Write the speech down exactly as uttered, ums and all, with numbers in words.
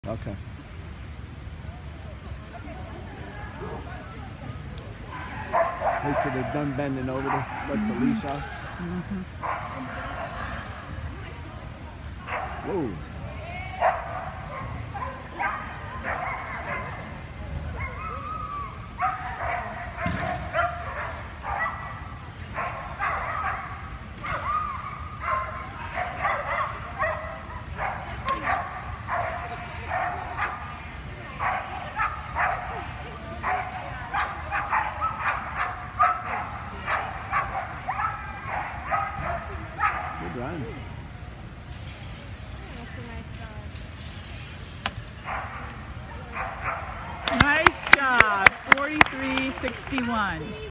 Okay. Wait till they're done bending over to let the leash out. Mm-hmm. Whoa. Good run. Nice job, forty-three sixty-one.